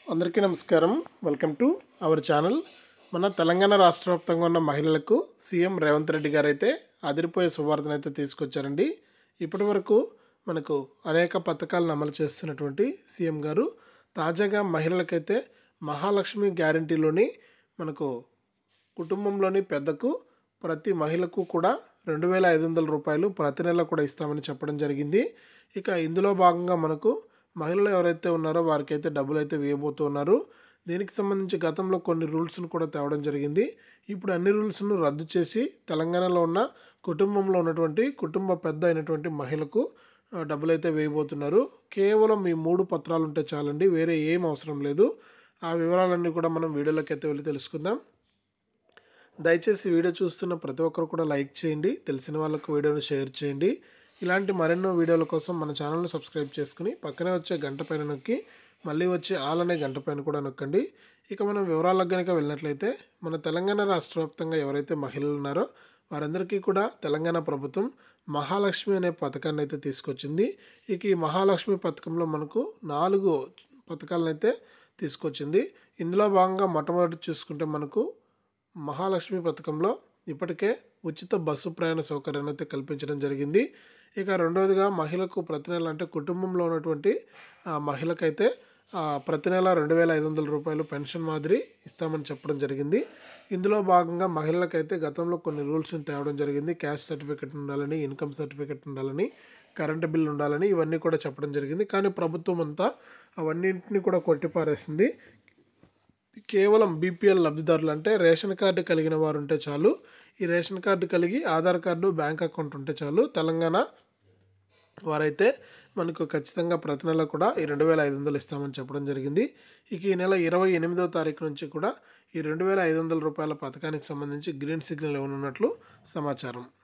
అందరికీ నమస్కారం. Welcome to our channel. మన తెలంగాణ రాష్ట్ర వ్యాప్తంగా ఉన్న మహిళలకు సీఎం రేవంత్ రెడ్డి గారు అయితే అదిరిపోయే శుభవార్తను అయితే తీసుకొచ్చారండి. ఇప్పటి వరకు మనకు అనేక పథకాలను అమలు చేస్తున్నటువంటి సీఎం గారు తాజాగా మహిళలకైతే మహాలక్ష్మి గ్యారంటీలోని మనకు కుటుంబంలోని పెద్దకు ప్రతి మహిళకు కూడా 2,500 రూపాయలు ప్రతి నెల కూడా ఇస్తామని చెప్పడం జరిగింది. ఇక ఇందులో భాగంగా మనకు మహిళలు ఎవరైతే ఉన్నారో వారికైతే డబ్బులు అయితే వేయబోతున్నారు. దీనికి సంబంధించి గతంలో కొన్ని రూల్స్ను కూడా తేవడం జరిగింది. ఇప్పుడు అన్ని రూల్స్ను రద్దు చేసి తెలంగాణలో ఉన్న కుటుంబంలో ఉన్నటువంటి కుటుంబ పెద్ద అయినటువంటి మహిళకు డబ్బులు అయితే వేయబోతున్నారు. కేవలం ఈ 3 పత్రాలు ఉంటే చాలండి, వేరే ఏం అవసరం లేదు. ఆ వివరాలన్నీ కూడా మనం వీడియోలోకి అయితే వెళ్ళి తెలుసుకుందాం. దయచేసి వీడియో చూస్తున్న ప్రతి ఒక్కరు కూడా లైక్ చేయండి, తెలిసిన వాళ్ళకు వీడియోని షేర్ చేయండి. ఇలాంటి మరెన్నో వీడియోల కోసం మన ఛానల్ని సబ్స్క్రైబ్ చేసుకుని పక్కనే వచ్చే గంట పైన నొక్కి మళ్ళీ వచ్చే ఆల్ అనే గంట పైన కూడా నొక్కండి. ఇక మనం వివరాలకు కనుక వెళ్ళినట్లయితే మన తెలంగాణ రాష్ట్ర వ్యాప్తంగా ఎవరైతే మహిళలు ఉన్నారో వారందరికీ కూడా తెలంగాణ ప్రభుత్వం మహాలక్ష్మి అనే పథకాన్ని అయితే తీసుకొచ్చింది. ఇక ఈ మహాలక్ష్మి పథకంలో మనకు 4 పథకాలను అయితే తీసుకొచ్చింది. ఇందులో భాగంగా మొట్టమొదటి చూసుకుంటే మనకు మహాలక్ష్మి పథకంలో ఇప్పటికే ఉచిత బస్సు ప్రయాణ సౌకర్యాన్ని అయితే కల్పించడం జరిగింది. ఇక రెండవదిగా మహిళకు ప్రతి నెల అంటే కుటుంబంలో ఉన్నటువంటి మహిళకైతే ప్రతి నెల 2,500 రూపాయలు పెన్షన్ మాదిరి ఇస్తామని చెప్పడం జరిగింది. ఇందులో భాగంగా మహిళలకైతే గతంలో కొన్ని రూల్స్ని తేవడం జరిగింది. క్యాస్ట్ సర్టిఫికెట్ ఉండాలని, ఇన్కమ్ సర్టిఫికెట్ ఉండాలని, కరెంటు బిల్ ఉండాలని ఇవన్నీ కూడా చెప్పడం జరిగింది. కానీ ప్రభుత్వం అంతా అవన్నింటినీ కూడా కొట్టిపారేసింది. కేవలం బీపీఎల్ లబ్ధిదారులు అంటే రేషన్ కార్డు కలిగిన వారు ఉంటే చాలు. ఈ రేషన్ కార్డు కలిగి ఆధార్ కార్డు, బ్యాంక్ అకౌంట్ ఉంటే చాలు. తెలంగాణ వారైతే మనకు ఖచ్చితంగా ప్రతి నెల కూడా ఈ 2,500 ఇస్తామని చెప్పడం జరిగింది. ఇక ఈ నెల 28వ తారీఖు నుంచి కూడా ఈ 2,500 రూపాయల పథకానికి సంబంధించి గ్రీన్ సిగ్నల్ ఇవ్వనున్నట్లు సమాచారం.